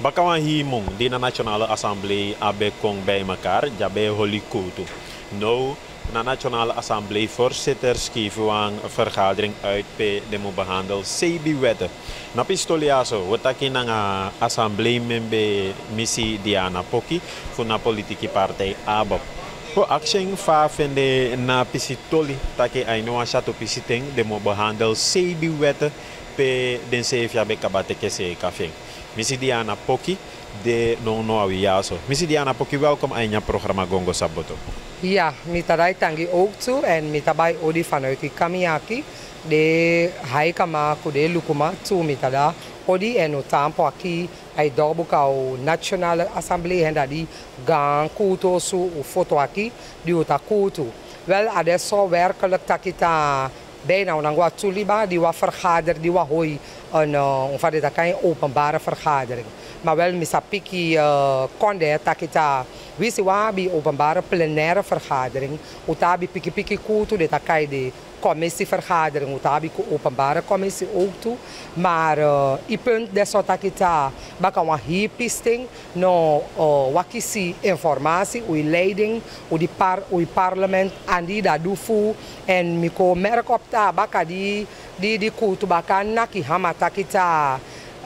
Bakawan himong di na Nationale Assemblée abe kong bij elkaar, jabe holi kutu. Nou, na Nationale Assemblée voorzitter schieven een vergadering uit pe demo behandel CB-wetten. Na pistoliaso, wataki na Assemblée membe missie Diana Poki voor na politieke partij ABOP. Voor actie va vende na pisitoli take aino chato pisiteng demo behandel CB-wetten pe den CFA be kabate kese kafeng. Missie Diana Poki de no awiaso. Missie Diana Poki, welkom aan je programma Gongo Saboto. Ja, mitarai tangi ook toe en mitabai odi vanuit die Kamiaki. De haikama kude lukuma toe mitada odi en o tampo aqui ai dobuka o Nationale Assemblée en dat die gang kuto su o foto aqui die o takutu. Wel adesso werkelijk takita bijna onangwa tuliba die wa vergader die wa hoi een openbare vergadering. Maar wel misapiki konde takita wisi wabi openbare plenaire vergadering. Utabi piki kutu de takai de commissievergadering. Utabi openbare commissie ook toe. Maar i punt deso takita baka wa hipisting no wakisi informatie ui leiding ui parlement andi da dufu en miko merk op ta baka di kutu baka naki hama takita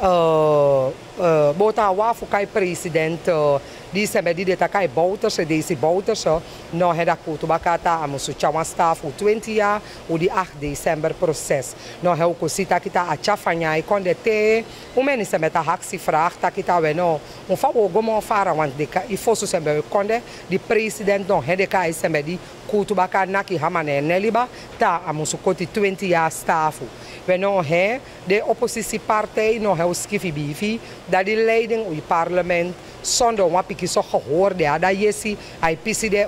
bota wafu kai president di sembe di takai bouters e desi bouters no heda kutu bakata amusu chawan staff u 20 jaar u di 8 december proces no heu kusita kita achafanya ikonde te u meni sembe ta haksi vraag takita we no un fa o gomo fara want de i fosu sembe konde di president no hede kai sembe di kutu baka naki hamane neliba ta amusu koti 20 jaar staff we no he de oppositiepartij no heu skifi bifi dat die leiding u parlement zonder wat ik zo gehoord heb, dat je ziet, hij pisi de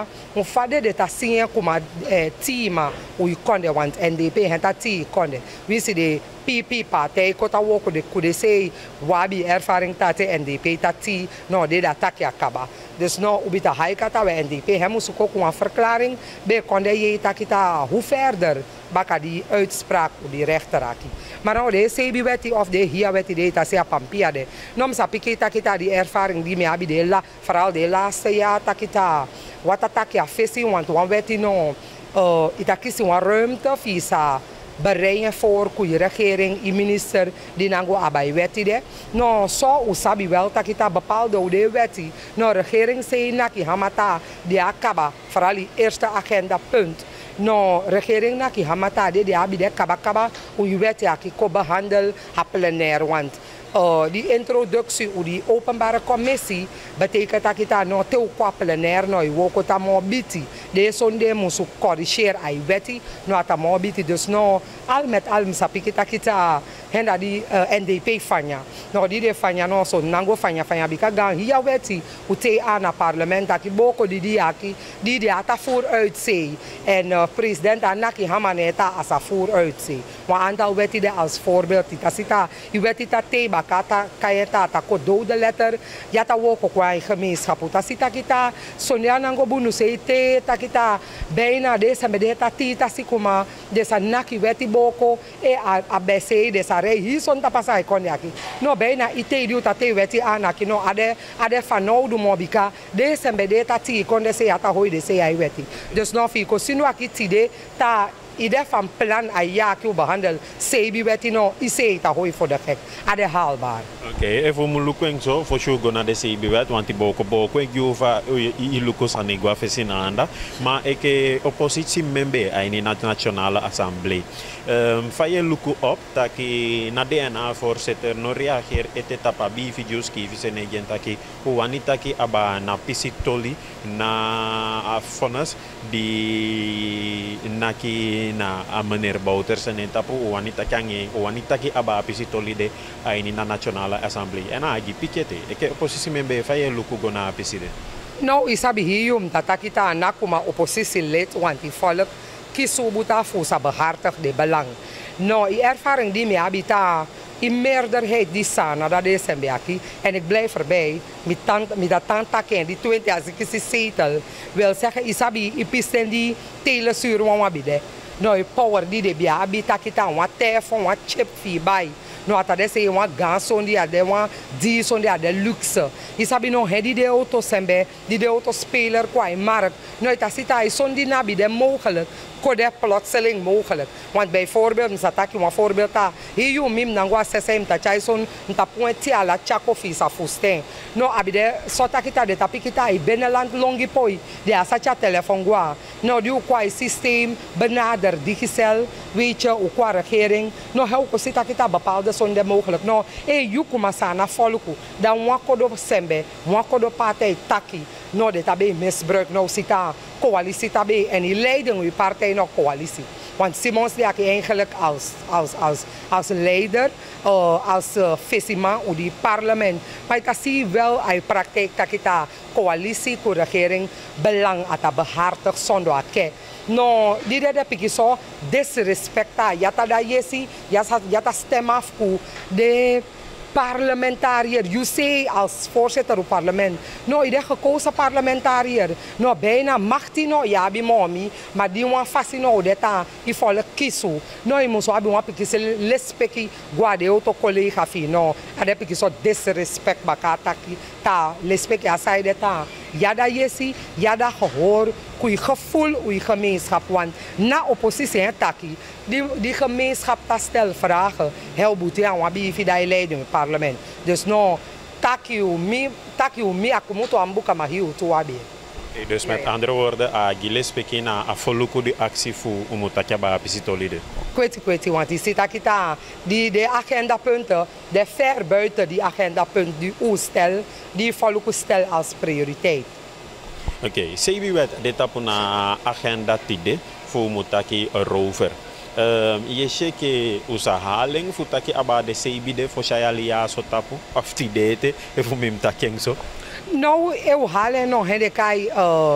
ufa de ta zien kuma teama u konde want NDP het dat team konde. We zien de PP partij kota woko de kude sei wabi ervaring tate NDP tati no de dat takja kaba. Dus no ubita haikata we NDP hem moest ook een verklaring bij konde je takita hoe verder baka die uitspraak op die rechteraki. Maar nou de CB-wet of de HIA-wet die ta se pampia de. Nom sa piki takita die ervaring die me abi de la vooral de laatste jaar takita wat takja visie want wan wet no itakisi wan ruimte visa bereiden voor de regering, de minister, die nango abai weti de. No, so usabi wel takita bepaalde de weti. No, regering zei naki hamata die akaba, vooral die eerste agenda punt. No, regering naki hamata die abi de kaba hoe weti aki ko behandel ha plenair want die introductie u die openbare commissie betekent dat kita no te qua plenair no woko ta mo biti de sonde musu corrigeer ai weti no ta mo biti dus no al met al misapiki kita henda die NDP fanya no die de fanya no so nango fanya bika gang hier weti u te aan parlement dat boko die aki die ata voor uitzee en president anaki hamaneta as a voor uitzee wa aantal weti de als voorbeeld sita u weti ta te kata kayeta ta ko dode letter yata woko kwa gemeenschap ta sita kita sonia nango bunu seite ta kita bijna desa medeta tita sikuma desa naki weti boko e abc desa rei hison ta pasai konyaki no bijna ite diu ta te weti anaki no ade fanou du mobika desa medeta ti konde se yata hoi de se ai weti dus no fiko sinu akiti de ta idee van plan aja que behandel CB-wet no ise ta hoi voor de gek ade haalbaar. Oké, even moet lukken zo voor sure na de CB-wet want die boko ik juva i lukos anigua fesinanda maar ik oppositie member in de Nationale Assemblée. Faye luku op dat ki na DNA voorzitter no reageer etapa bi video's ki visenegen taki hoe wanita ki aba na pisitoli na vonnis die naki na meneer Bouters en etapu wanita ki aba pisitoli de aini na Nationale Assemblée en agi pikete ek oppositie member faye luku go na piside. Nou isabi hium tatakita nakuma oppositie lid want die volk kisubuta fusa behartig de belang. Nou, die ervaring die me habita in meerderheid die sana dat is en beaki en ik blijf erbij met dat tantake die 20 als ik zetel wil zeggen isabi ipisten die telesuur wan wabide. Nou, power die de bia habita kita wat telefoon wat chip fi bij. no ata de se uma ganson di ade uma di son di ade luxe e sabe no hedi de auto sembe die de auto speler qua in markt no ita sita is son di nabi de mogelijk kode plotseling mogelijk want bijvoorbeeld msataki een voorbeeld ta hier mim nangwa sesem ta chaison nta pointi ala chako fisa fusten no abide sota kita de tapi kita i beneland longi poi de asacha telefoon gwa no die qua systeem benader digicel weet je ook qua regering no heel ko sita kita bepaalde son de mogelijk no you kuma sana folku dan wakodo sembe wakodo partij taki no de tabe misbruik no sita coalitie tabe en die leiding uw partij nog coalitie. Want Simons die eigenlijk als leider, als visima u die parlement. Maar ik zie wel in praktijk dat kita coalitie, de regering belang at behartig zonder ake. No, die dat ik zo disrespecta. Jata da yesi, jata stem af ku de parlementariër, you say als voorzitter van het parlement. Nou, je gekozen parlementariër. Nou, bijna mag die nou, ja, bij mommy, maar die wan fasi nou, dat je volk kiezen. Nou, je moet zo hebben, want je respecti guarde auto collega fi. Nou, dat heb ik zo disrespect bakata ta respect asai dat ja dat yesi, ja dat gehoor, kui gevoel, kui gemeenschap, want na oppositie en taki. Die gemeenschap dat stelt vragen. Heel goed, ja, want wie vindt hij leiding in het parlement. Dus nou, taki u mi akumuto ambuka mahiu tuwabi. Dus met andere woorden, Gilles Pekin a voluku de actie voor umutakia ba pisitolide. Kweti, want die zit akita die agendapunten, de ver buiten die agendapunt die u stel, die voluku stel als prioriteit. Oké, sebi wet dit op een agenda tide voor mutaki rover. Je cheke usahaling futaki aba de sebi de voor shayalia so tapu of tidete e voor mim takeng so. Nou, eu halen no hende kai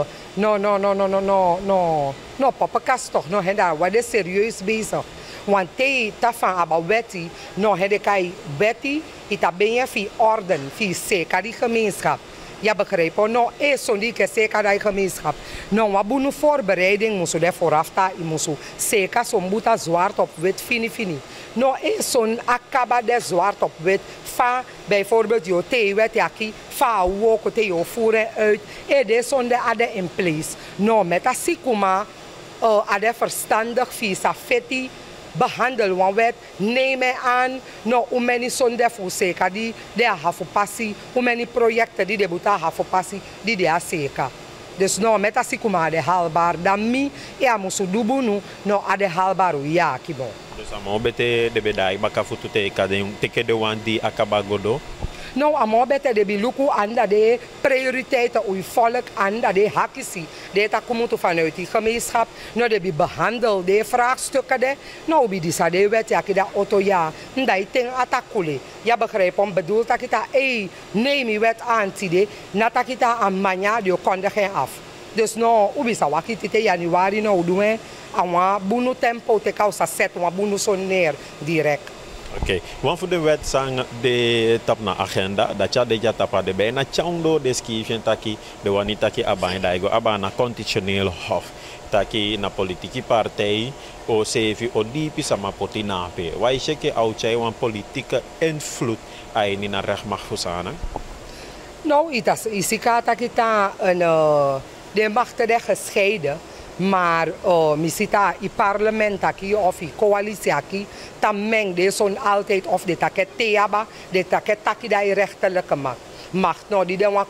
no papakas toch no henda wat is serieus bezig. Want te tafan aba weti no hende kai weti ita benje fi orden fi seka die gemeenschap. Ja, begrijpen. Nou, zo'n die zeker dat gemeenschap. Nou, wat boene voorbereiding moest je vooraf ta, je moest zeker zo'n boeta zwart op wit fini. Nou, zo'n akaba de zwart op wit van bijvoorbeeld je theewet jaki, van woken te je voeren uit. Dit zo'n de ade in place. Nou, met dat sikuma ade verstandig visa feti. Behandel wan wet nemen aan no umeni sonde fu seka di de hafu passi umeni projecten die de buta hafu passi die de aseka dus no meta sikuma de halbar dan mi e amusu dubunu no ade halbaru ya kibo dus amo bete de bedai bakafutu te kadem teke de wan di akabagodo. Nou, amo bete de biluku anda de prioriteiten uw volk anda de hakisi. De ta komt vanuit die gemeenschap. Nou, de bi behandel de vraagstukken de. Nou, bi die sa de wet ja kida auto ja. Ndai ting atakule. Ja begrijp om bedoel dat kita neem die wet aan tide. Nata kita amanya de kondigen af. Dus nou, ubi sa wakiti te januari nou doen. Awa bunu tempo te causa set wa bunu soneer direct. Oké, want voor de wet sang de tap na agenda, dat ja de tapa de bijna chaundo de schieven taki de wanita ki aban daigo abana constitutioneel hof taki na politieke partij o sevi o dipi sama poti nape. Wai sheke au chai wan politieke invloed ai ni na rechtmacht fusana. Nou, isikata kita de machten de gescheiden. Maar misita i parlement aki of i coalitie aki tameng de son altijd of de taket teaba de taket taki da rechterlijke macht no die de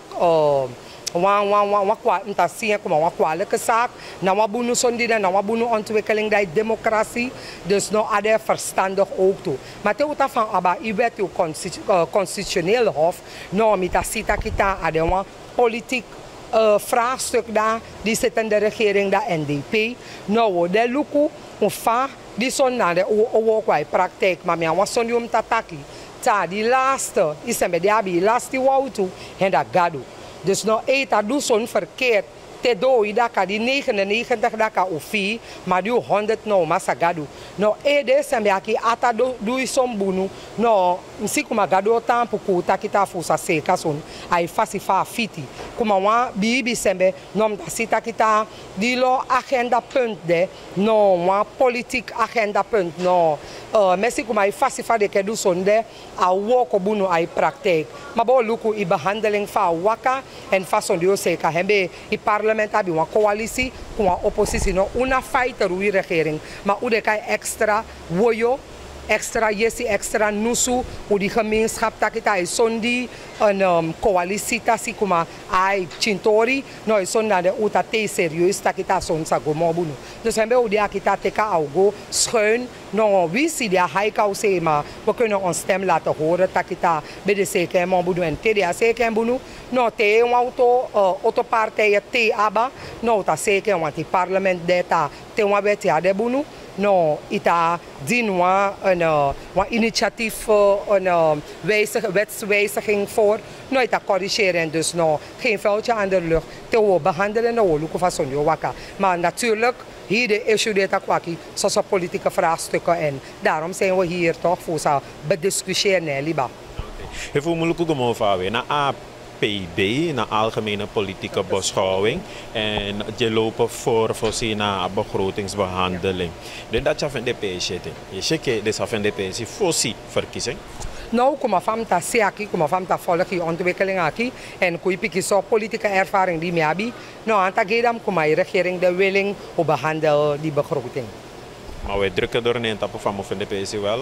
wa intasia kuma wa kwalijke zaak na wa bunu son die na wa bunu ontwikkeling da democratie dus no ade verstandig ook toe maar te uta van aba i wet u constitutioneel hof no mitasita kita ade wa politiek vraagstuk daar, die zit in de regering, de NDP. Nou, de luku, ufa, die son na de owokwai praktijk, maar mij was son tataki. Ta, die laatste, is een beetje die laatste wautu, en dat gado. Dus nou, eta doe son verkeerd. Te doi daka die 99 daka ufi, maar die 100 no masagadu. No ede sembe aki ata do som bunu. No msiku magado tampu kuta kita fusa seka son. Ai fasi fa fiti. Kuma wa bibi sembe no mtasita kita di lo agenda punt de. No wa politiek agenda punt no. Messi kuma ai fasifa de kedu sonde a woko bunu ai praktijk. Maar bo luku i behandeling van waka en fason dio seka hembe i parlement abi een coalitie com a oppositie no una fighter ui regering. Maar u de kai extra woyo extra yesi extra nusu u die gemeenschap takita is sondi een coalitie tasi kuma ai chintori no is sonda de uta te serieus takita sonsa gomobunu dus hembe u dia kita teka augo schuin no wie si dia haikau se maar we kunnen ons stem laten horen takita bede seke mobudu en te dia seke bunu no te een auto partijen te aba no ta seke want die parlement data te een wet de bunu no ita dinwa een initiatief een wetswijziging voor no ita corrigeren dus no geen vuiltje aan de lucht te behandelen no luku van sonjo waka maar natuurlijk hier de issue data kwaki zoals politieke vraagstukken en daarom zijn we hier toch voor ze bediscussiëren liba. Heel veel moeilijke gemoven na APB, na algemene politieke beschouwing en je lopen voor zien naar begrotingsbehandeling. Dat je van de PS zit. Je zegt dat van de PS voorzien verkiezing. Nou, kom van ta seaki, kom van ta volgende ontwikkeling aki en kui piki so politieke ervaring die meabi. Nou, anta gedam kom ai regering de willing om behandel die begroting. Maar we drukken door een tappen van de PS wel.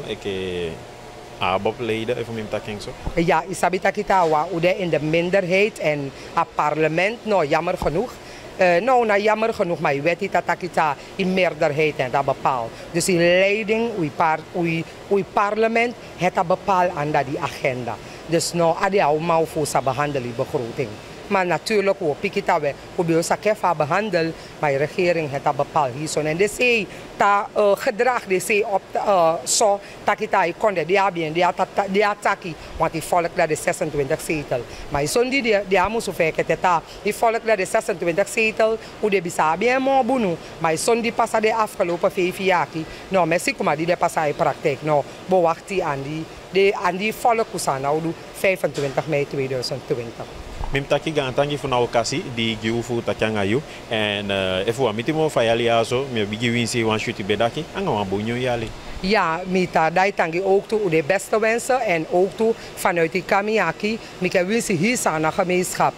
Abopleden, even met taking zo. Ja, isabita kita wa ude in de minderheid en het parlement, nou jammer genoeg. Nou, na jammer genoeg, maar je weet niet dat kita in meerderheid en dat bepaalt. Dus die leiding, uw parlement, het dat bepaalt aan die agenda. Dus nou, adi au mau voor sa behandelen begroting. Maar natuurlijk, we pikita we probeer sa kefa behandel, maar de regering het dat bepaalt hierzo. En de zei ta gedrag de zei op zo dat kita konde die abien die ataki, want die volk dat de 26 zetel. Maar is zo'n die amu zo fake het ta die volk dat de 26 zetel, hoe de bisa bien mo bunu, maar is zo'n die passa de afgelopen 5 jaar. Nou, Messi kuma die de passa in praktijk. Nou, bewachtie aan die volk kusana 25 mei 2020. Mim taki gantangi voor nou kasi die giufu takanga yu en if we mitimo fayali aso me bigi winsi wan shuti bedaki anga wan bonyo yali. Ja, mita dai tangi ook toe de beste wensen en ook toe vanuit die Kamiaki. Mika winsi hier aan gemeenschap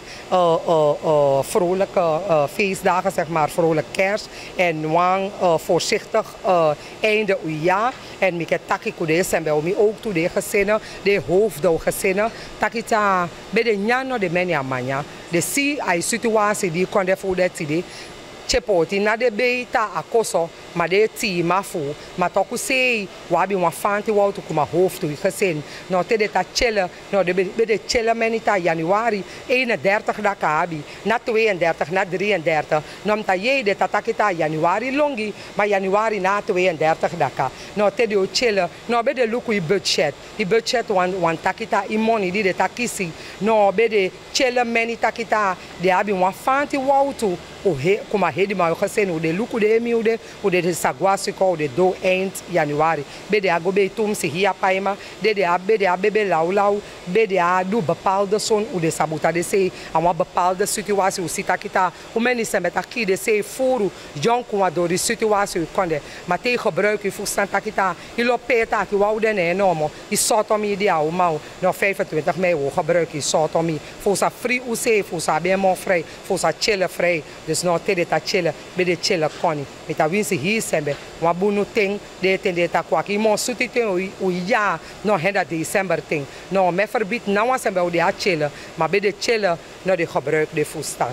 vrolijke feestdagen, zeg maar, vrolijk kerst en wang voorzichtig einde jaar. En mika taki kude sembe omi ook toe de gezinnen, de hoofdgezinnen. Takita bij de nyano de menia manya. De si ai situatie die kon de voeden tidi. Chepoti na de beita akoso maar de team afu maar toch sei wabi een fanti wou kuma hoofd toe gezin nou te de ta chille nou de chille menita januari 31 da kabi na 32 na 33 nou ta je de tatakita januari longi maar januari na 32 da ka nou te de chille nou be de luku i budget wan takita i money di de takisi nou be de chille menita kita de abi een fanti wou toe kuma hedi ma gezin o de luku de miude o de sagwasi ko de do eind januari bede agobe tum si hia paima de abebe laulau bede a do bepaalde son o de sabuta de se a uma bepaalde situasie o sita kita o meni se met aqui de se furu jon com a dor de situasie konde maar te gebruik i fustanta kita i lopeta ki wou de ne nomo i sotomi dia o mau no 25 mei o gebruik i sotomi fosa free o se fosa bem mo vrij fosa chille vrij dus no te de ta chille bede chille koni met a winsi hi sembe wa bunu ting de ten de ta kwaki mo suti ten o ja no henda december ting no me verbiedt nou aan sembe o de a chille maar bede chille no de gebruik de fustan.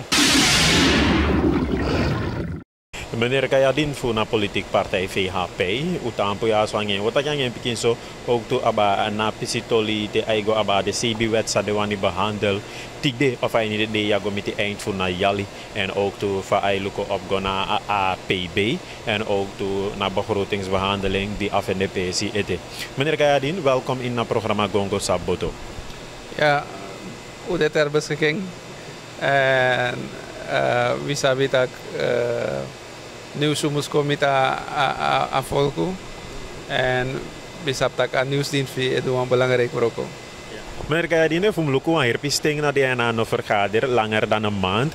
Meneer Kayadin voor na politiek partij VHP, utampo ya swangen. Wat yang yang bikin so ook to aba na pisitoli de aigo aba de CB wet sa de wani behandel. Tigde of hij niet de jago met die eind voor na Jali en ook to van ailuko op na APB en ook to na begrotingsbehandeling die af en de PC ete. Meneer Kayadin, welkom in het programma Gongo Saboto. Ja, hoe dit ter beschikking en wie sabi dat nieuws moest komen aan volku en bisap tak aan nieuwsdienst via itu een belangrijk roko. Meneer Kayadine, voor me hier pisting na die aan vergader langer dan een maand.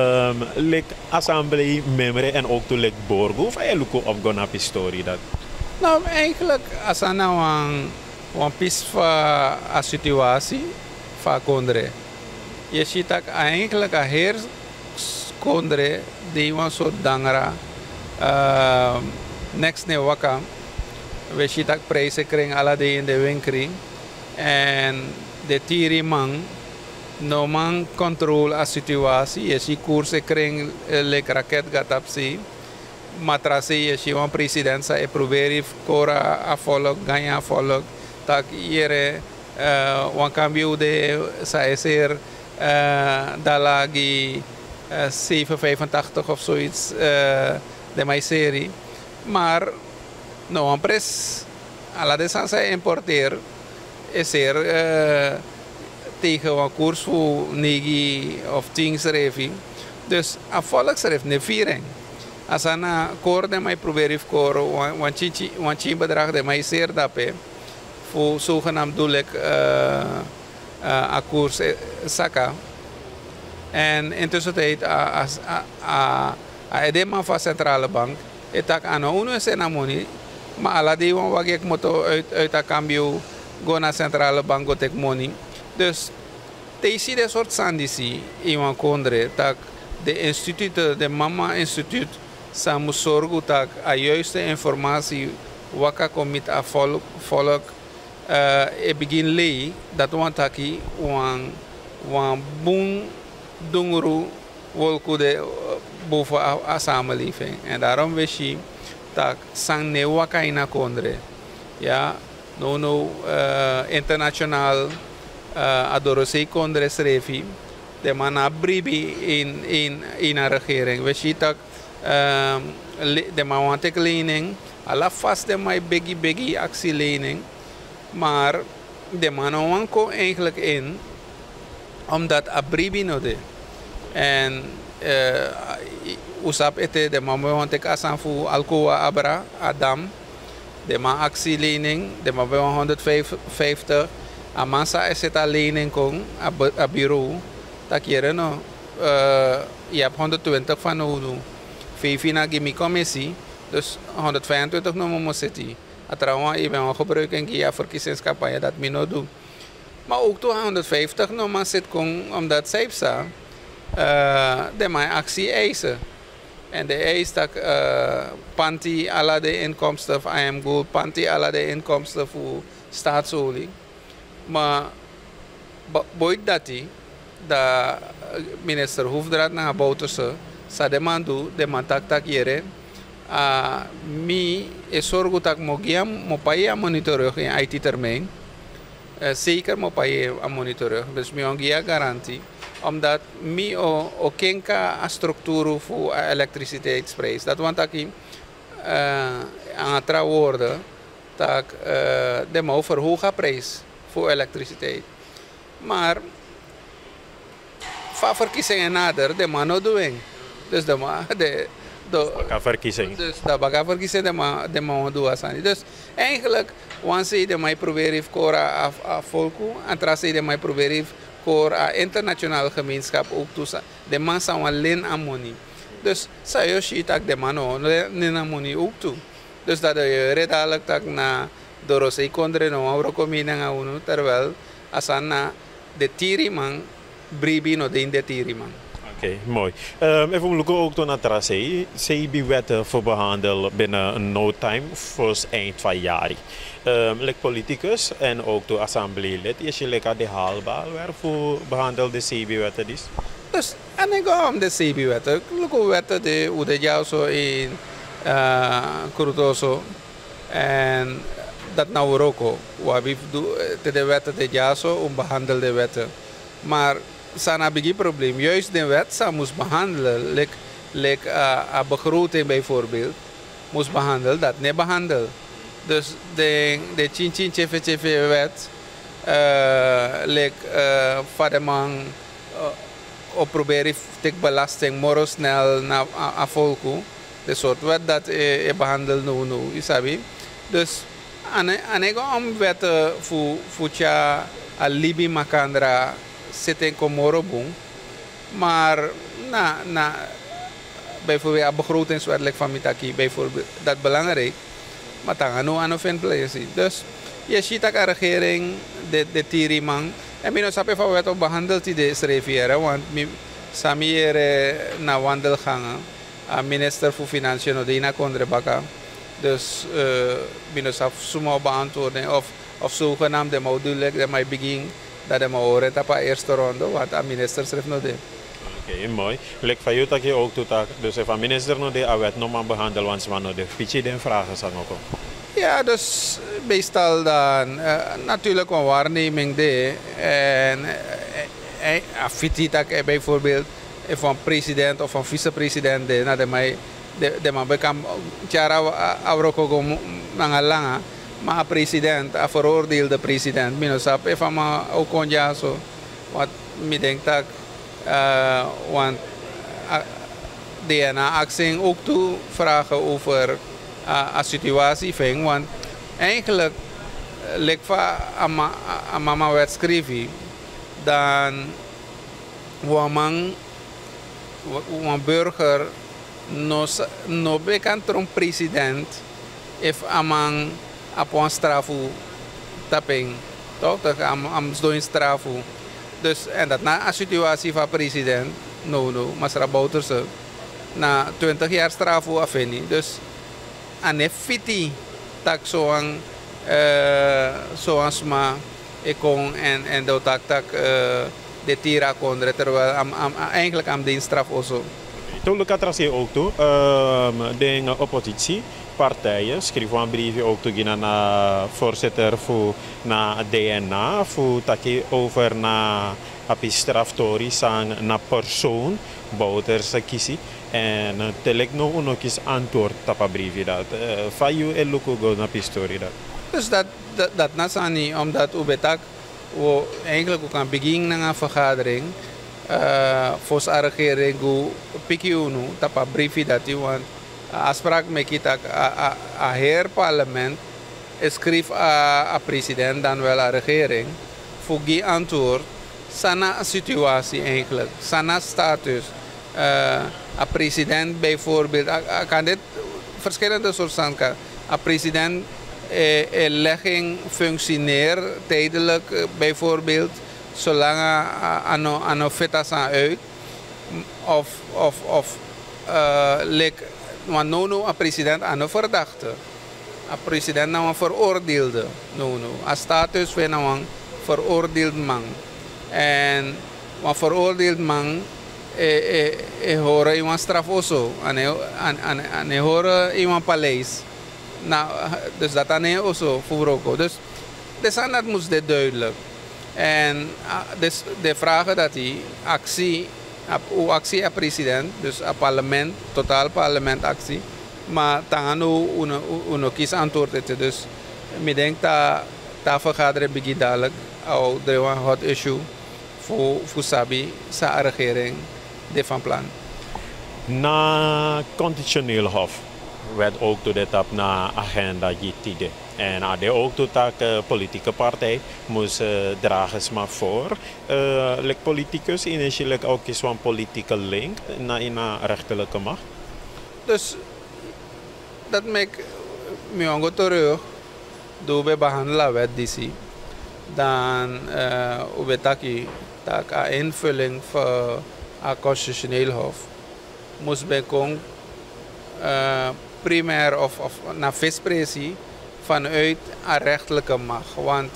Lek assemblee membre en ook to lek borgo of hij luko op gona pistori dat. Nou, eigenlijk, als er nou een pis van een situatie van kondre. Je ziet dat eigenlijk een heer kondre die een soort dangra. Next ne waka. We zien dat prijzen kring alle die in de winkel. En de tiri man, no man controle a situatie. Je ziet koersen kring lek raket gaat op zee. Matrasi je ziet een president sa e probeer kora a volk, ganha volk. Tak jere wan cambio de sa eser dalagi 785 of zoiets de mijn serie. Maar no een pres alla de san sa importeer is er tegen een koers voor 9 of 10 schrijven. Dus een volksschrift ne viering. Als een koor de mij probeer koren, want je bedrag de mij zeer daarbij. Voor zogenaamd doel ik een koers zakken. En intussen tijd, als edema van centrale bank, het tak aan een zijn money, maar alle die wat ik moet uit de cambio go naar centrale bank go take money. Dus deze de soort sandisi in een kondre, tak de instituten, de mama instituut, ze moet zorgen dat de juiste informatie wat komt aan volk begin lei dat want aki wan boom dunguru wolku de boven a samenleving en daarom wist je dat sang ne waka ina kondre ja no internationaal adorosei kondre srefi de man bribi in een regering wist je dat de man want ik lening alla vast de mij biggie actielening. Maar de mannen wanko eigenlijk in, omdat abribi no de. En usap ete de mannen want ik asan voor Alcoa Abra, Adam, de man actielening, de mannen 150, a massa is het a lening kon, a bureau, dat je no, je hebt 120 van nodig. 5 na gimi commissie, dus 125 no mo zitten. Trouwens, ik ben al gebruiken in de verkiezingscampagne dat ik niet doe. Maar ook 250 no man zit kon omdat zij zei de mijn actie eisen. En de eis dat panty alle de inkomsten van IM Gold, panty alle de inkomsten voor staatsolie. Maar boeit dat hij, de minister Hoefdraad naar Bouterse, sa de man doet, de man tak jere. Mi is zorgen dat mo paye monitoren in IT termijn. Zeker mo paye monitoren. Dus mi ongia garantie. Omdat mi o kenka a structuur voor elektriciteitsprijs. Dat want ik aan het woorden dat de mo verhogen prijs voor elektriciteit. Maar van verkiezingen nader de man no doen. Dus de verkiezing. Dus dat bagaverkiezing de man doen asani. Dus eigenlijk, wanneer de mij proberen kora a volku, en trase de mij proberen kora internationale gemeenschap ook toe. De man zou alleen aan money. Dus zou je zien dat de man alleen aan money ook toe. Dus dat je redelijk dat na dorosei kondre no auro komina ngauno terwijl asana de tiriman bribi no de tiriman. Oké, mooi. Even kijken ook naar Tracé. CB-wetten voor behandelen binnen no time voor eind van jaar. Like politicus en ook de assembleelid. Is je lekker de haalbaar voor behandelen de CB-wetten? Dus, en ik ga om de CB-wetten. Lukken wetten de Ude Jouso in Kurutoso. En dat nou ook. Waar we de wetten de Jouso om behandelen de wetten. Maar sana bigi probleem. Juist de wet sa moest behandelen. Like een begroting bijvoorbeeld. Moest behandelen, dat niet behandelen. Dus de chin chefe wet. Van de man op proberen te belasting morgen snel naar volku. De soort wet dat behandelt nu, isabi. Dus en ik ga om wetten voor ja alibi makandra zitten in Komorobong. Maar bijvoorbeeld een begrotingswet van Mitaki, bijvoorbeeld, dat belangrijk. maar dan ano vindt plezier. Dus je ziet dat de regering de tirimang en mijn snap even wat op behandeld die schrijven, want sami na wandelgangen, minister voor Financiën Nodina Kondrebaka. Dus mijn snap zomaar beantwoorden of zogenaamde module dat mij begin dat de horen op de eerste ronde wat de minister schrijft nog. Oké, mooi. Lek van jou dat je ook doet, dus van minister nog de awet nog maar behandelen, want ze nog de pitje den vragen zijn ook. Ja, dus meestal dan natuurlijk een waarneming de en afiti dat bijvoorbeeld van president of van vicepresident de na de man bekam cara avroko nangalanga maar president a veroordeelde president minus op even maar ook onja zo wat me denkt dat want DNA actie ook toe vragen over a situatie ving, want eigenlijk lekva mama werd schreven dan een burger no bekend een president if amang apon strafu tapping toch dat am doen strafu dus en dat na a situatie van president no maar rabouterse na 20 jaar strafu afeni dus ane fiti tak zoang sma ekong en do tak de tira kondre terwijl eigenlijk am de straf also. Toen ik het ook toe, de oppositiepartijen schreven een briefje ook toe naar voorzitter voor na DNA voor taki over na api straftori sang na persoon bouters kiesie. En telek no uno kies antwoord tapa briefje dat. Fayu eluku go na pistori dat. Dus dat nasani omdat ubetak we eigenlijk ook aan begin ng vergadering voor de regering go piki uno tapa briefje dat want afspraak met kita a heer parlement schreef a president dan wel a regering voor die antwoord sana situatie eigenlijk sana status a president bijvoorbeeld, kan dit verschillende soorten kan. A president legging functioneert tijdelijk bijvoorbeeld, zolang ano fitas aan uit of want no a president ano verdachte. A president nou een veroordeelde. No. A status van nou een veroordeeld man. En een veroordeeld man horen iemand straf also. En horen iemand paleis. Nou, dus dat dan also voor dus dat moest dit duidelijk. En dus de vragen dat die actie aan president, dus aan parlement, totaal parlement actie, maar dan uno kies antwoord eten. Dus ik denk dat vergadering begint dadelijk, al er een hot issue voor Sabi, sa regering, de van plan. Na constitutioneel hof werd ook door dit op na agenda GTD. En hadden ook tot dat politieke partij moest dragen maar voor. Like politicus initieel ook is een politieke link naar een rechterlijke macht. Dus dat maakt me terug door we behandelen wet DC. Dan we taki dat een invulling voor het constitutioneel hof moest bijkomen primair of naar vicepresie vanuit een rechterlijke macht. Want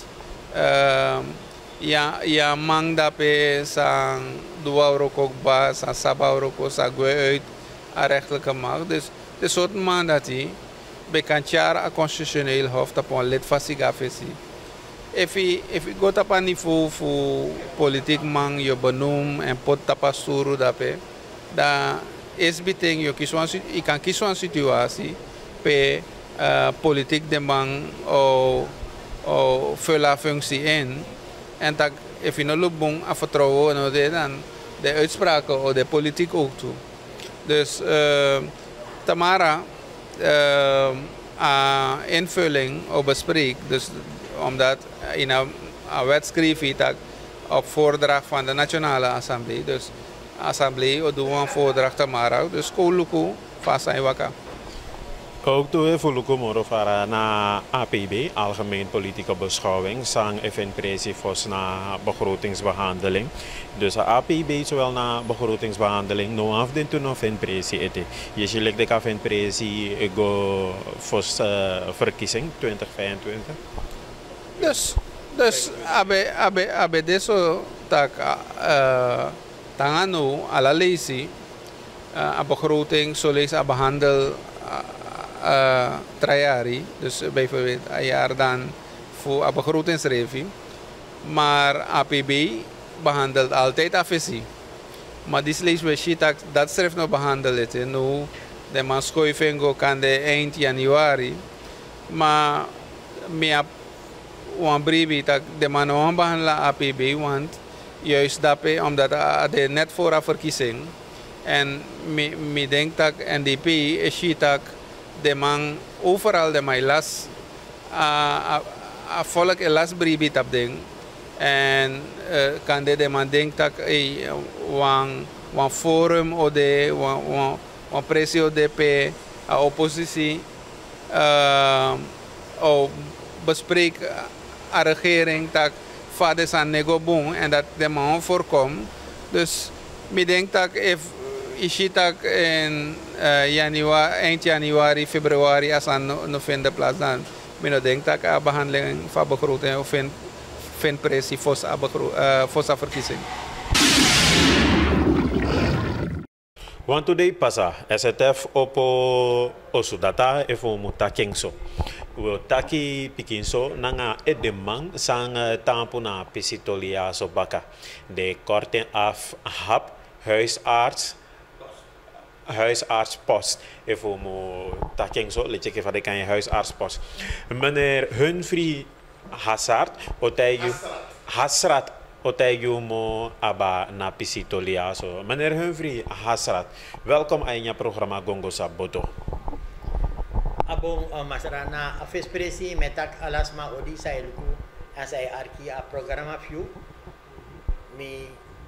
ja mang dape sang dua rokok ba sang saba rokok sa gue uit een rechterlijke macht. Dus de soort man dat hij bekendjaar een constitutioneel hof dat een lid van zich afvisie. If je gaat op een niveau voor politiek man je benoem en pot tapasturu dape, dan is beting je kan kiezen een situatie pe politiek de man o vula functie in en dat if je nou bon aan vertrouwen dan de uitspraken of de politiek ook toe. Dus Tamara invulling op bespreek, dus omdat in een wet schreef dat op voordracht van de Nationale Assemblée, dus Assemblée doen een voordracht Tamara, dus koluku vast zijn wakker. Ook toen we voelen vara na APB, Algemeen Politieke Beschouwing, sang even precies voor na begrotingsbehandeling. Dus APB zowel na begrotingsbehandeling, no af den toen of in precies ete. Je ziet de af in precies go voor verkiezing 2025. Dus abe deso tak tangano ala lazy a begroting zo lees a behandel trajari, dus bijvoorbeeld een jaar dan voor een begrotingsreview. Maar APB behandelt altijd afvisie. Maar die lees we ziet dat schrijft nog behandeld. Nu, de man schuiven kan de eind januari. Maar meer een brief dat de man nog behandelen APB, want juist dat omdat de net voor een verkiezing. En ik denk dat NDP is ziet dat de man overal de mij las volk las brief op ding en kan de man denkt dat wan forum of de wan pressie de oppositie of bespreek a regering dat vaders aan nego boom en dat de man voorkomt. Dus ik denk dat is het in eind januari, februari, als aan nog vinden plaats dan. Ik denk dat de behandeling van begroting of vindt pressie voor de verkiezing. Want today pasa STF opo osudata efo mutakengso. We taki pikinso nanga edemang sang tampo na pisitolia so baka. De korting af hap huisartspost. Even mo taking zo, let je van kan je huisartspost. Meneer Hunfrey Hassard, Hasrat, otegu mo aba na pisitolia so. Meneer Hunfrey Hassard, welkom aan je programma Gongo Saboto. Abong masarana afespresi metak alasma odi sailuku asai arki a programa fiu mi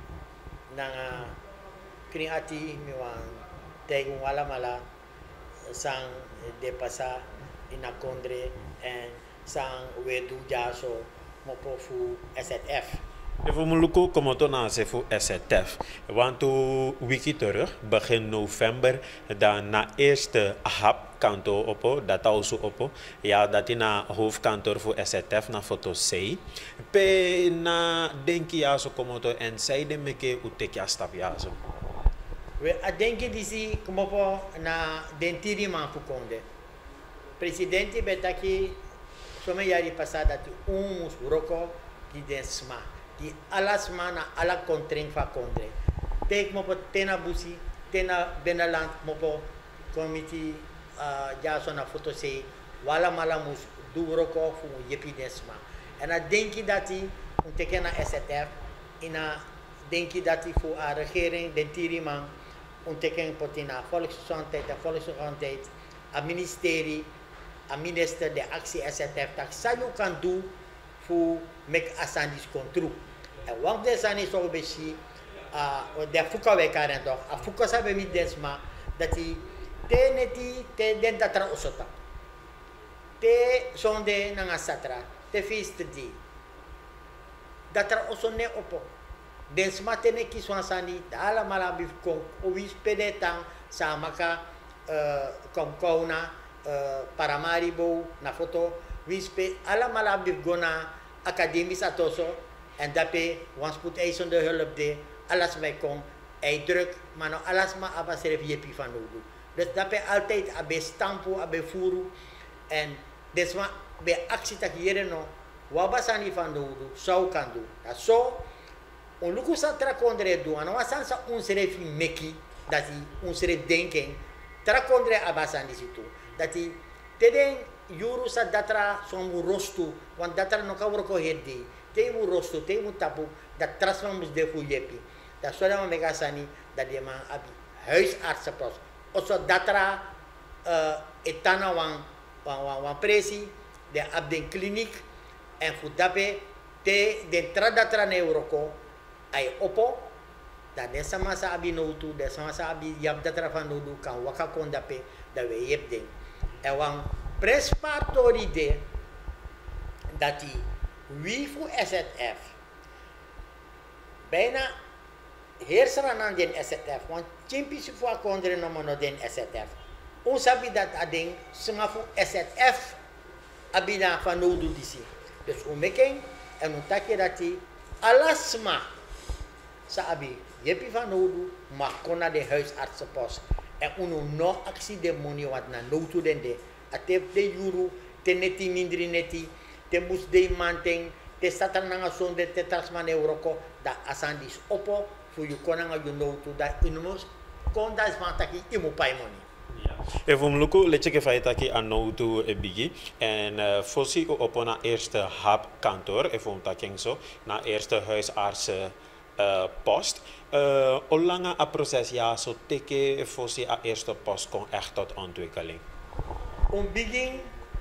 nanga kreati mi wan tegen wala mala sang de pasa ina kondre en sang wedu jaso mopofu SZF. Even muluku komoto na sefu SZF. Want to wiki terug, begin november, dan na eerste hap kanto opo, dat also opo. Ja, dat na hoofdkantoor voor SZF na foto C. Pe na denki ja so komoto en zij de meke utekja stap ja so. We denki disi komopo na dentiri man fukonde. Presidente betaki some yari pasada tu mus roko di densma. Die alles mana ala kontring fa kondre. Tek mopo tena busi, tena benaland mopo committee jaso na foto se wala malamus duroko fu yepi desma. En a denki dati un tekena SZF ina denki dati fu a regering den tiriman un teken potina volksgezondheid a ministerie a minister de actie SZF tak sayu kan do fu mek asandis kontru. En want de sani so beshi de fuka we karen doch a fuka sabe mi desma dati te neti te den datra osota te sonde nanga satra te fist di datra osone opo desma te ne kiswan sani ala mala bif ko o wispede tang samaka kom kona paramaribo na foto wispe ala mala bif gona academisch atoso en dape wans put eisen de hulp de alles mij kon ei druk maar no alles ma abaseref yepi van nodu. Dus dape altijd abe stampo abe furu en desma be actie tak hier no wabasani van nodu zou kan doen. Dat zo on luku sa trakondre do ano wasan sa unseref meki dat die unseref denken trakondre abasani situ dat die teden Juru sa datra somu rostu, want datra no kawro ko heddi. Te mu rostu, te mu tapu, dat transformus de fu yepi. Dat so da mega sani dat de man abi huisartsenpost. Oso datra etana wan presi de ab den kliniek en fu dape te den tradatra neuroko ay opo da de sama sa abi no tu, de sama sa abi yab datra van no du kan waka kon dape da we yep den. En wan prespatori de dat die wie voor SZF bijna heerser aan den SZF, want chimpis voor kondre no mono den SZF. Ons sabi dat ading sma voor SZF abina van nodu disi. Dus umekeng en untake dat die alasma sa abi jepi van nodu maar kona de huisartsenpost. En uno no actie de money wat na nodu den de atep de euro te neti mindri neti te mus de manteng te satan nanga sonde te transman euroko da asandis opo fu you konanga you know to da inumos kon da smantaki imu pay money. E vum luku letje ke faita ki anoutu e bigi en fosi o opo na eerste hap kantoor e vum taking so na eerste huisarts post olanga a proces ja so teke fosi a eerste post kon echt tot ontwikkeling. Begin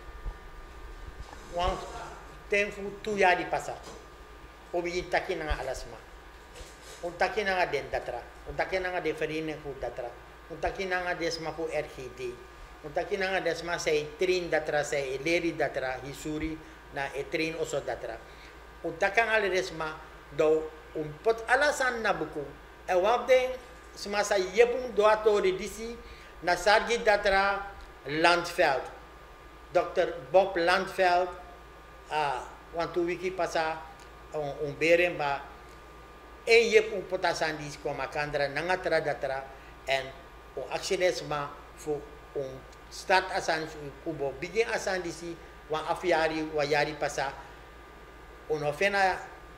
want ten fu 2 jaar di pasa. O begin taki nanga alasma. On taki nanga den datra. On taki nanga de verine fu datra. On taki nanga desma fu RGD. On taki nanga desma sei train datra sei leri datra hisuri na e train oso datra. On taki nanga desma do un pot alasan na buku. E wabden smasa yepung doatori disi na sargi datra Landveld. Dr. Bob Landveld want tu wiki pasa beren ba en yep un potasan dis koma kandra nangatra datra en o actiones ma fu un start asan kubo begin asan disi wan afiari wa yari pasa un ofena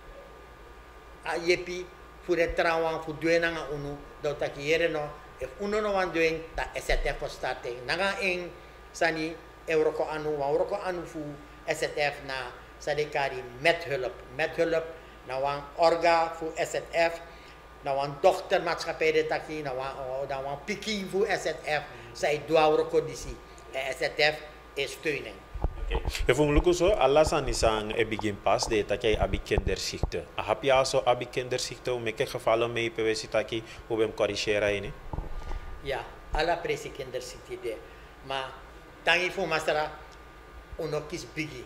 a yepi fu de trawan fu duenanga unu do takiere no if uno no wan duen ta SZF for starting nanga en sani euroko anu fu SZF na sadekari met hulp na wan orga fu SZF na wan dochtermaatschappij de taki na wan piki fu SZF sai duauroko disi SZF is steuning. E vum luku so alasan isang e begin pas de takai abi kinderziekte. Heb je so abi kinderziekte o meke gevallen mee pewesi taki hoe bem corrigera ini? Ja, alla presi kinderziekte de. Maar tangi fu masara uno kis bigi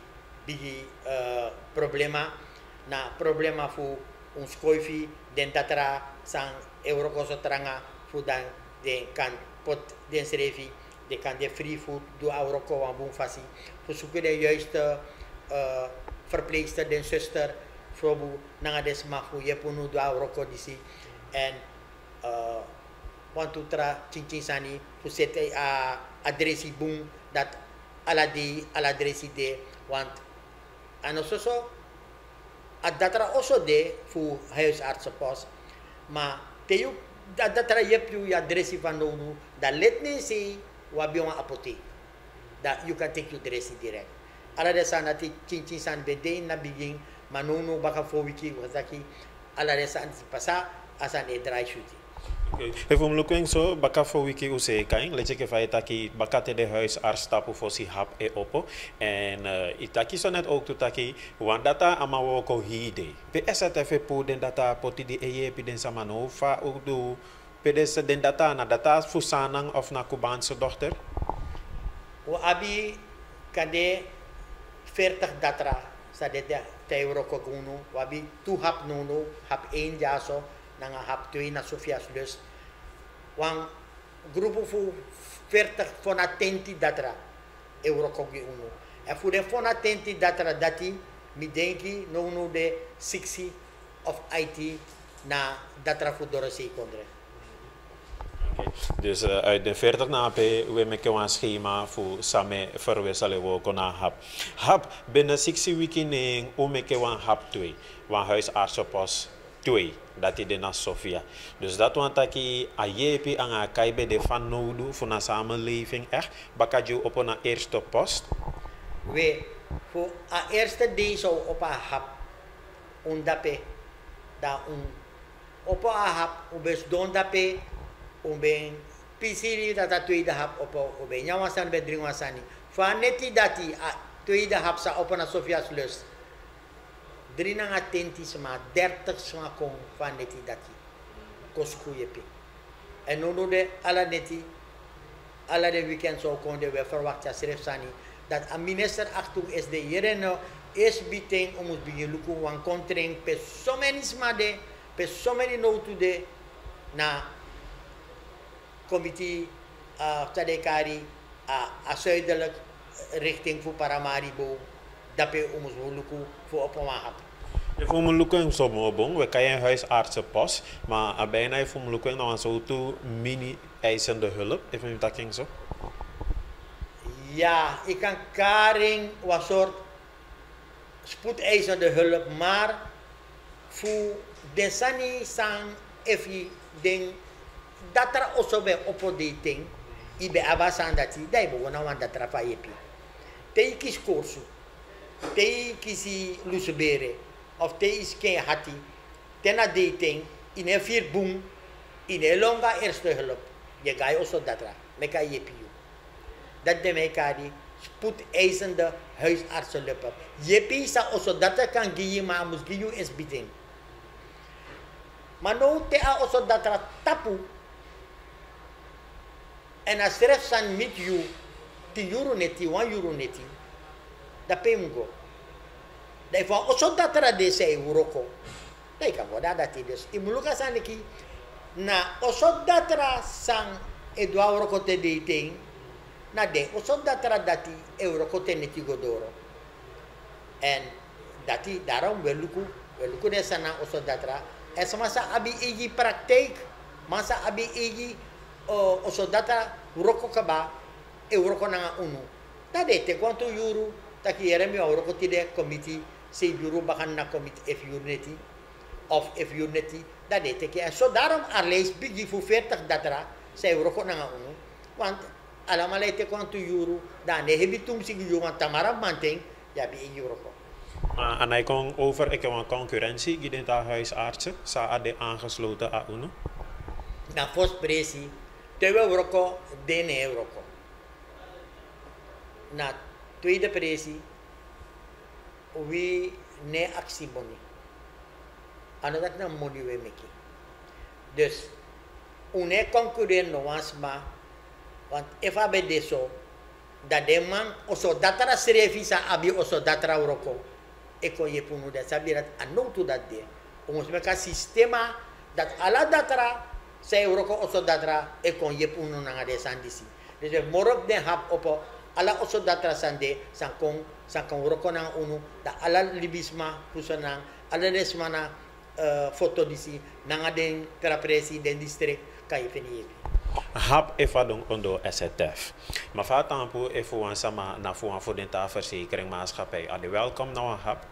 problema na problema fu un skoifi den tatra sang eurokoso tranga fu dan den kan pot den srefi de kan de free food do euroko wan boom fasi fu suke de juiste verpleegster den zuster frobu nanga desma fu yepunu do euroko disi en want to tra cincin sani fu sete a adresi boom dat ala adresi de want ano so at datra also de fu huisartsenpost maar teyu datra yepu ya adresi van nonu da let me see wabi wan apotheek that you can take your dresi direct ala de sana ti cincin san bede na begin manono baka fo wiki wazaki ala de san pasa asan e dry shooting. If we look so, baka for wiki use kain, let's check if I taki bakate de huisarts tapu for si hap e opo en itaki so net ook to taki wan data ama woko hide. Pe SZF po den data poti di eye pi den samano fa ook do pe den data na data fu sanang of na Kubaanse dochter. O abi kade 40 datra sa de euro koguno wabi 2 hap nono hap 1 jaso nanga hap 2 na Sofia's Lust. Wan grupo fu 40 von attenti datra euro kogi uno. En fu de von attenti datra dati mi denki no de 60 of IT na datra fu dorasi kondre. Dus uit de 40 nape we maken een schema voor samen verwisselen we kunnen hap. Hap binnen 60 weken in we maken een hap 2, een huisartsenpost 2, dat is de na Sofia. Dus dat want ik ajepi aan a kaibe de van nodig voor een samenleving echt. Bakaju op een eerste post. We voor a eerste day zo op a hap, ondape, da op a hap, ubes dondape. Ben pisiri dat tweede hap op ben nyawasan be dringwasani fa neti dati a tweede hap sa op na Sofia's Lust drina atenti sama 30 sama kom fa neti dati kosku yepi en no de ala neti alle de weekend zou konden we verwachten schrijf sani dat een minister actu is de hiereno is biting om ons begin luku wan kontring pe so many smade pe so many no to de na committee tadekari a zuidelijk richting voor Paramaribo dat we om ons luku voor op een hap. Voor mijn lukken zo mooi, we kan je huisartsenpost, maar bijna voor mijn lukken nou zo toe mini eisende hulp, even dat ging zo. Ja, ik kan karing wat soort spoedeisende hulp, maar voor de sani sang efi ding dat er also bij oppodating, ibe abasan dat die dai bo na wan dat rafa yepi. Te kis korsu, te kisi lusebere, of te is ken hati, tena dating in een vier boom, in een longa eerste hulp. Je ga je also dat ra, meka yepi. Dat de mekadi spoedeisende huisartsenhulp. Yepi sa also dat kan giyi maar mus giyu is bidding. Maar nou te a also dat ra tapu. En als er zijn met jou, €10 neti, €1 neti, dat pemungo. Dat is van, als dat er de zei uroko, dat kan worden dat is. Ik moet ook zeggen dat na als dat er zijn Edouard uroko te dating, na de als dat er dat die uroko te neti godoro. En dat die daarom we luku de sana als dat er. En semasa abi egi praktijk, masa abi egi o soldata uroko kaba e uroko nanga unu. Tade te quanto euro taki eremi uroko tide committee se euro bakan na committee if unity of if unity tade te ke so daarom arlees bigi fu 40 datra se uroko nanga unu want alamale te quanto euro dan ne hebitum sig yo want tamara manteng ja bi euroko. En hij kon over ik een concurrentie die in het huisartsen sa de aangesloten a uno. Na first presi €2 dene euroko. Na tweede presi we ne actie boni. Ano dat na moni we meki. Dus une concurrent no wasma want if abe deso dat de man oso datara servisa abi oso datara euroko. Eko je punu dat sabi dat anotu dat de. Ons meka sistema dat ala datara sei euroko oso datra e kon yep unu nanga de sandisi. Dus we morop den hap opo ala oso datra sande san kon euroko nanga unu da ala libisma kusana ala desmana foto disi nanga den trapresi den district kai fini yepi. Hap eva dong ondo SZF. Maar vaak tampo even wan sama na voor den verzekering maatschappij. Ade welkom nou een hap.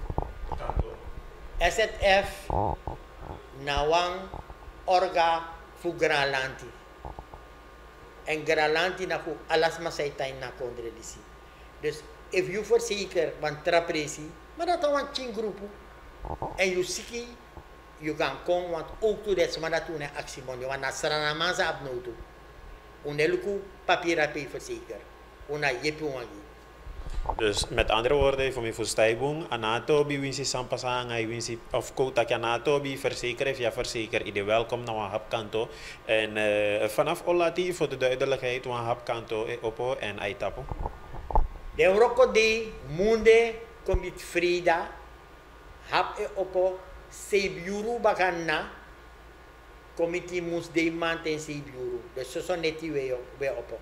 SZF nawang orga fu Gralanti. En Gralanti na fu alas masaitain na kondre disi. Dus if you verzeker van trapresi, maar dat een ching groepu. En you siki, you kan komen, want ook toe dat maar dat een actie money, want nasrana maza abnotu. Uneluku papiera pay verzeker. Una yepi wangi. Dus met andere woorden, voor mij voor stijbung, anatobi winsi sampasang, winsi of kota anatobi verzekeren via verzeker, ieder welkom naar een hapkanto. En vanaf Olati voor de duidelijkheid, een hapkanto opo en aitapo. De Euroko de Munde komt Frida, hap opo Sebiuru bakanna, committee mus de maand en Sebiuru. Dus zo zo net die we opo.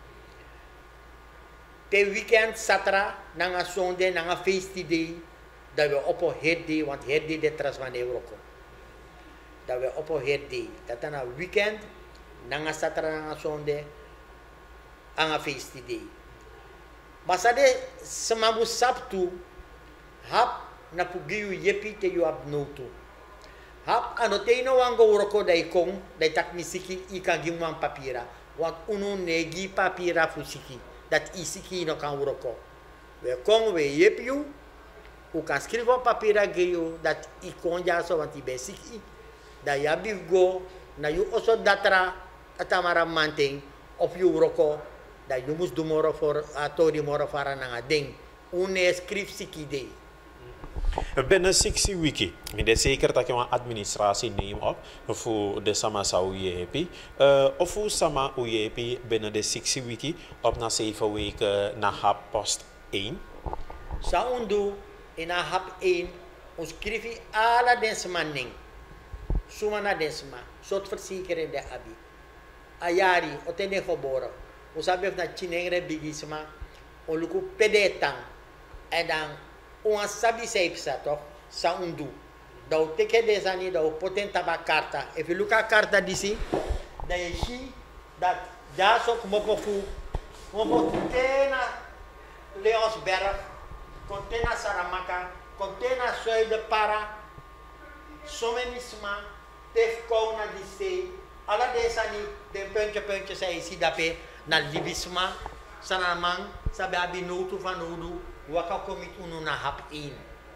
Te weekend satra nanga zonde nanga feest day dat we op head day want head day de trasman Euroko dat we op head day dat na weekend nanga satra nanga zonde anga feest day masade semabu sabtu hap na pugiu yepi te you abnotu hap anoteino wango Euroko dai kong dai tak misiki ika gimwan papira want unu negi papira fusiki dat isiki no kan Euroko. We komen we yep you. U kan schrijven op papier geyo dat I kon ja so want I besiki. Dat ja bif go na you also datra atamara manting op Euroko. Dat you must do more for atori more for nanga ding. Une script siki day. Binnen 60 wiki, ik is zeker dat je een administratie neemt op voor de Sama Sauyepi. Of voor Sama Uyepi binnen de 60 wiki op na 7 weken na hap post 1. Saundu in a hap 1, ons schrijf alle deze manning. Sumana desma, soort verzekering de abi. Ayari, otene geboren. We hebben na chinengre bigisma, onluku pedetang. En dan, ons sabi seipsa toch, saundu. Dat teke deze niet, dat potentaba karta. If you look at karta disi, dan je ziet dat daar zo mopofu, mopotena Leonsberg, contena Saramaka, contena Zuiderpara, Somenisma, Tefkona di se, alla desa ni den puntje zei si dape na libisma, sanamang sabi abi notu van udu, waka komit unu na hap 1.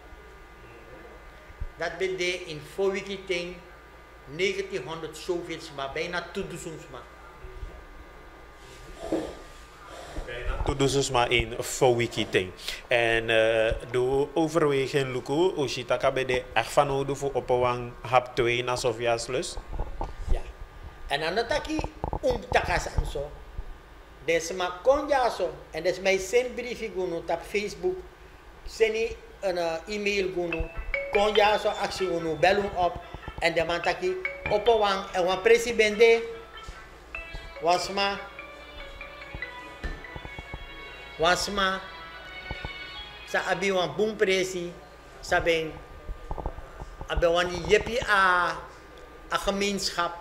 Dat bede in 4 wiki ting 1900 zoveel maar bijna 2000 maar. Dus maar in voor wiki ting. En de overweging luku, Oshitaka bij de echt van nodig voor op een hap 2 na Sofia's lus. Ja. En dan dat ik takas en zo. Dus maar konja zo. En dus mij zijn briefje gunu op Facebook. Zijn een e-mail gunu. Konja zo actie gunu bellen op. En de man taki op een president was maar. Wasma sa abi wan boom presi sabeng abi wan yepi a gemeenschap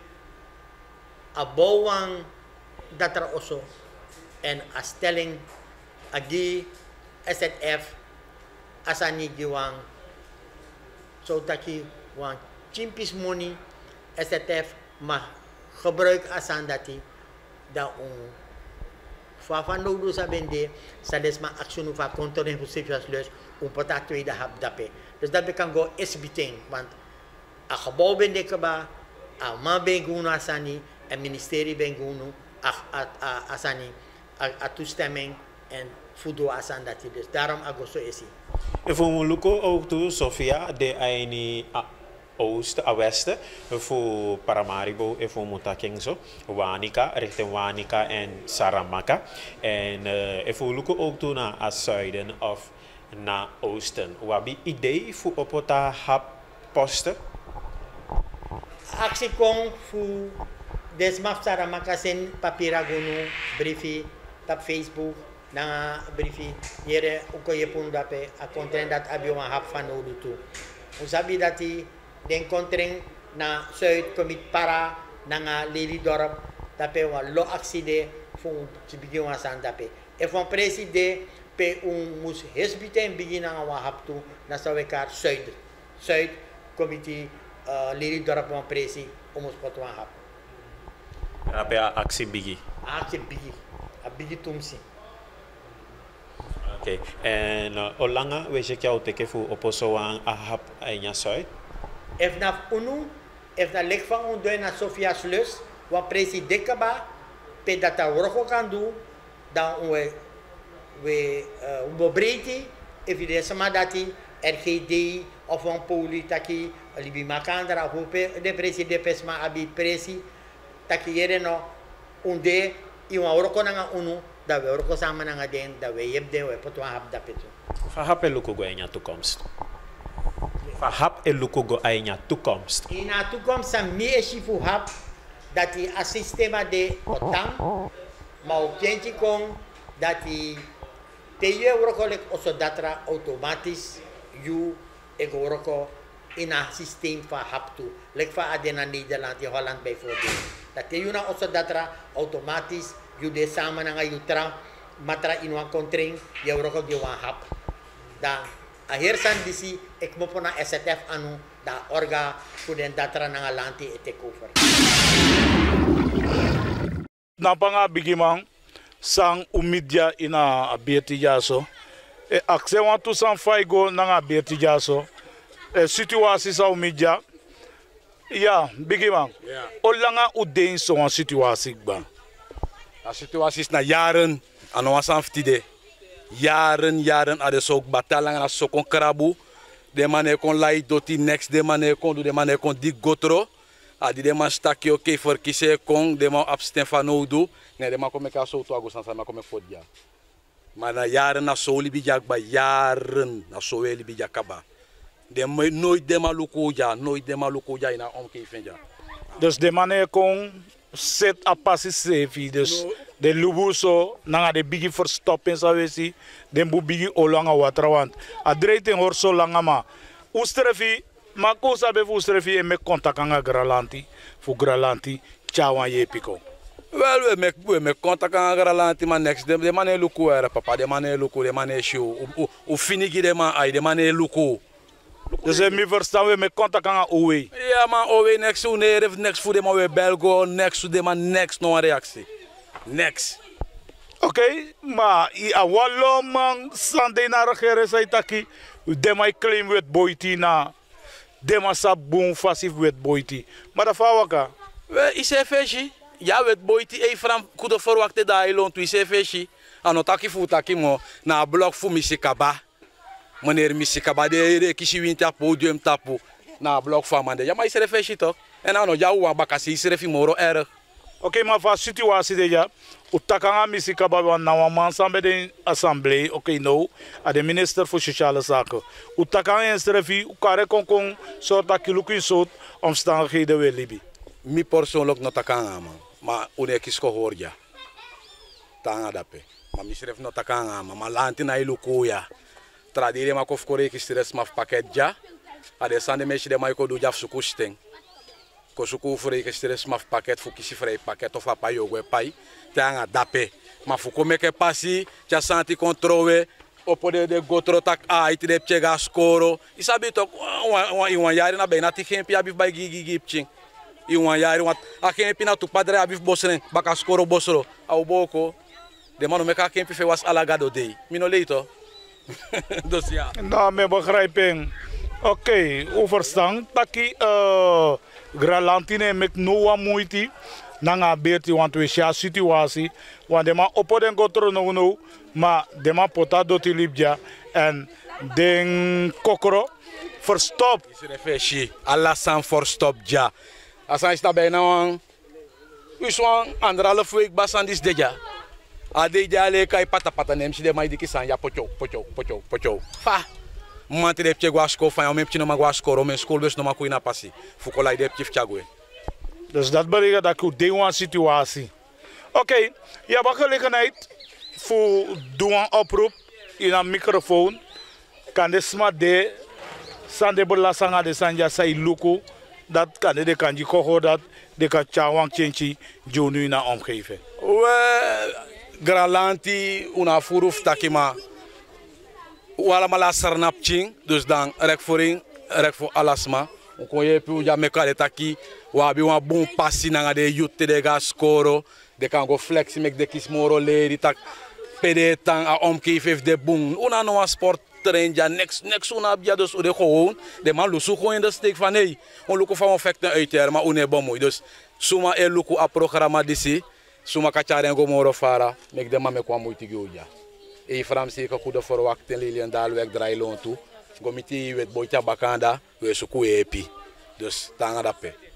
a bouwang dat er oso en a stelling agi SZF asani giwang so taki wan chimpis money SZF ma gebruik asan dati da Van nodig zijn de, dat maar actie van controle voor civilisleus om dat tweede hap dapen. Dus dat kan go esbiting, want a gebouw ben de kaba, a man ben gunu asani, en ministerie ben gunu asani, a toestemming en voedo asan dat dus daarom agosto is. Voor een luko ook toe, Sofia, de aini oosten en westen voor Paramaribo en voor Mutaking zo, Wanica, richting Wanica en Saramaka. En voor lukken ook toe naar zuiden of naar oosten. Wat heb je idee voor op het hap posten? Actie kom voor desmaf Saramaka zijn papiragunu briefie op Facebook na briefie hier ook je punt dat a content dat abio een hap van nodig toe. We sabi dat die de encontring na Zuid komit para na Lelydorp dape wa lo accident voor te beginnen aan dape. E van president pe mus hesbiten beginnen wa hap toe na Sawekar Zuid comité Lelydorp van presi om ons pot wa hap. Dape actie bigi. Actie bigi. A bigi tumsi. Oké. En olanga we je jou teke voor op zo aan hap en Zuid. If na unu, if na leg van ons na Sofia's lus, wat president kaba, pe dat a worko kan doen, dan we breedte, if je deze maar dat RGD of een politiek, libi makandra, hope de president pesma abi presi, taki jere no, unde iwan worko na unu, dat we worko samen na den, dat we yep den, we potwa hap dat peto. Van hap en luko go in je toekomst. Van hap en luko go in je toekomst. In de toekomst zijn meer chifu hap dat die a sistema de otang, maar ook kindje kon dat die te je workolik also datra automatisch you ego worko in een systeem van hap toe. Lek van adena Nederland, in Holland bijvoorbeeld. Dat te je na also datra automatisch you de samen na you tra matra in een kontring je worko die wan hap. Dan a hersan disi ek mo po na SZF anu da orga voor den datra na lanti ete cover. Napanga bigimang sang umidia ina abeti jaso. Akse wantu sang faigo na abeti jaso. Situatie sa umidia. Ja, bigimang. Ja. Olanga udein so een situatie ba. De situatie is na jaren aan ons afstide. Jaren ade sok batalang na sokon krabu de mané kon lai doti next de mané kon do de mané kon dik gotro. Adi de man stak yo ke for kise kon de man abstent van nou do. Nee, de man kom ik zo to agos maar kom ik voor ja. Maar na jaren na so libi jak ba jaren na so we libi jakaba. De nooit de man luko ja, nooit de man luko ja ina omgeving ja. Dus de mané kon set a passi sefi dus de lubuso nanga de bigi verstoppen sa wesi den bu bigi olanga watrawant a dreiten hor so langa ma ustrefi ma ko sabe fu ustrefi e me kontakanga gralanti fu gralanti chawan yepiko. Wel, we me contact aan Gralanti, maar next de mané luko era papa, de mané luko, de mané show. O finigi de man ai, de mané luko. Dus mi verstaan we me contact aan Owe. Ja, maar Owe next u neer, next voor de man we Belgo, next de man next no reactie. Next. Oké, maar a wallo man Sunday na regere sai taki, de mai claim wet boyti na. De ma sabun fasif wet boyti. Maar da fawaka. We isefeshi. Ja, wet boyti e fram kudo verwachte da ilon tu isefeshi. Anotaki futaki mo na blok fu misikaba. Meneer misikaba de kishi winter podium tapu na blok van mande. Ja, maar isefeshi toch? En ano ja wa bakasi isefi moro erg. Oké, maar van situatie de ja, utakanga misikaba wan na wan man samen de assemblee, oké no, a de minister voor sociale zaken. Utakanga instrefi, ukare kon soort akiluki soort omstandigheden we libi. Mi persoonlijk notakanga man, maar une kisko hoorja. Tanga dape. Maar mi schreef notakanga man, maar lanti na iluku ya. Tradire ma kof kore kistres maf paket ja. Ade sande meshi de ma ko do jaf sukusting. Kosuku vrij gestres maf pakket voor kisi vrij pakket of apa yo we pai tanga dape ma fu ko meke pasi ja santi controle opo de gotro tak a ite de chega skoro isabi to wan yari na bem na ti kempi abi bai gigi pching i wan yari wat a kempi na tu padre abi bosren baka skoro bosro au boko de mano meka kempi fe was alagado dei mino leito dosia Nou, me begrijpen. Oké, overstand taki Gralantine met noa moeite nanga beerti want we sha situatie want de man oppo den gotro no maar de man pota do tilibja en den kokoro verstop is refreshi alla san verstop ja asan sta bij nou uswan anderhalf week basan dis deja ade jale kai pata nem si de mai dikisan ya pocho fa mante de pchego asko fa eu mesmo não asko ro men school bes no makuina passi fukolai de pchif chagwe. Dus dat betekent dat ik de een situatie. Oké, je hebt gelegenheid voor doen een oproep in een microfoon. Kan de smart de sande belasanga de sanja sai luku dat kan de kan je koho dat de kan chawang chenchi jonu na omgeving. We Gralanti una furuf takima wala mala sarnapching dus dan rek voor alasma kon je pu ja mekale taki wa bi wan bon passi na de yutte de ga skoro de kan go flexi mek de kismoro leri tak pede tang a omgeving de boom una no sport terrein ja next una bia dus de gewoon de man lusu gewoon in de steek van nee on luku van effecten uit er maar une bon mooi dus suma e luku a programma disi suma kacharen go moro fara mek de mame kwa moeite gyoja e framsi ka kudo for wakten lilian dal weg drai lon tu gomiti wet boita bakanda we suku epi dus tanga dape